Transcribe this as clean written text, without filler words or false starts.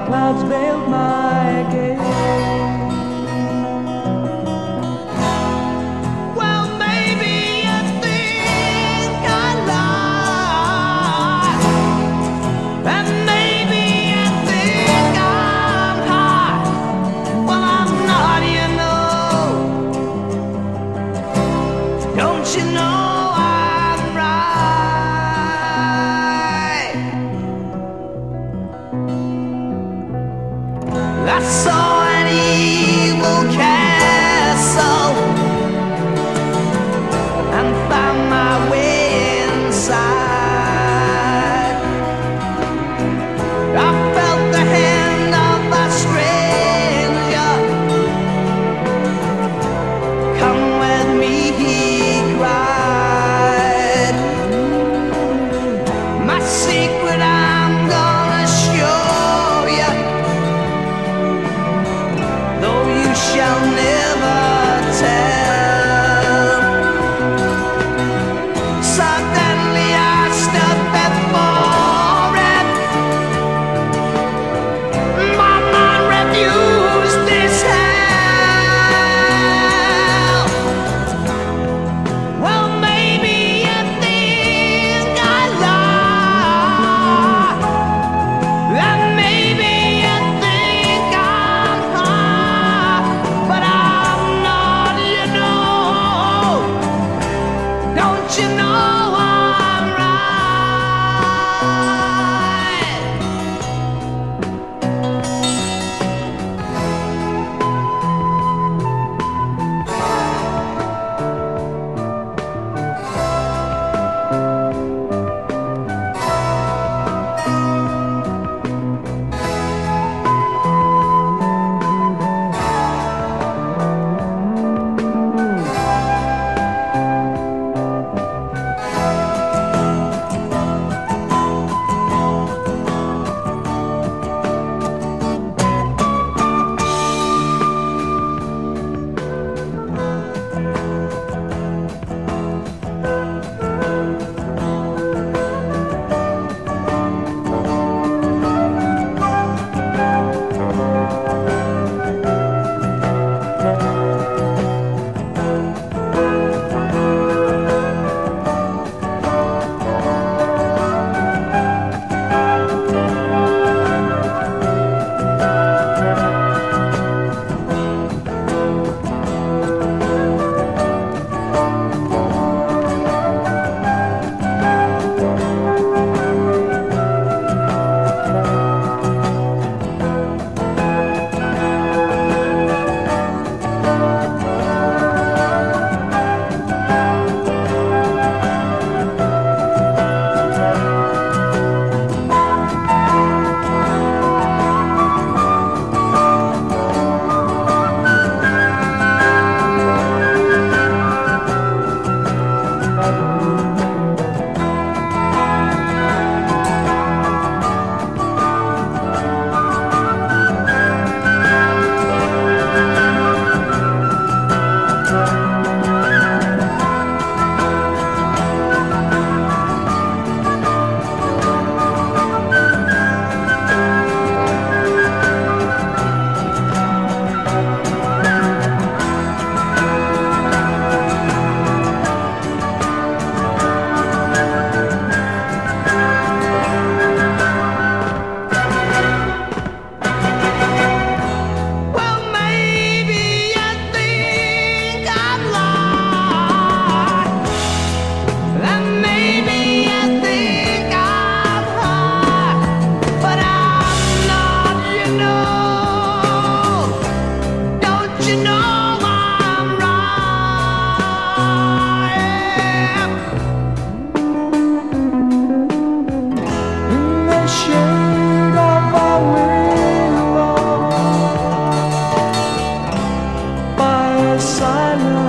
clouds veiled my gaze. Well, maybe you think I lie, and maybe you think I'm high. Well, I'm not, you know. Don't you know? I saw an evil castle and found my way inside. I felt the hand of a stranger. Come with me, he cried. My secret I'm gonna show you, shall never tell. Suddenly I stood before it. My mind refused this hell. Well, maybe you think I lie, and maybe you think I'm high, but I'm not, you know. Don't you know I'm right? silence.